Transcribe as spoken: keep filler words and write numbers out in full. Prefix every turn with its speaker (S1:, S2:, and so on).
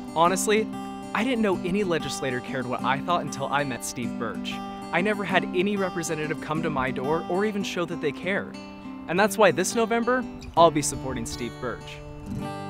S1: Honestly, I didn't know any legislator cared what I thought until I met Steve Berch. I never had any representative come to my door or even show that they care. And that's why this November, I'll be supporting Steve Berch.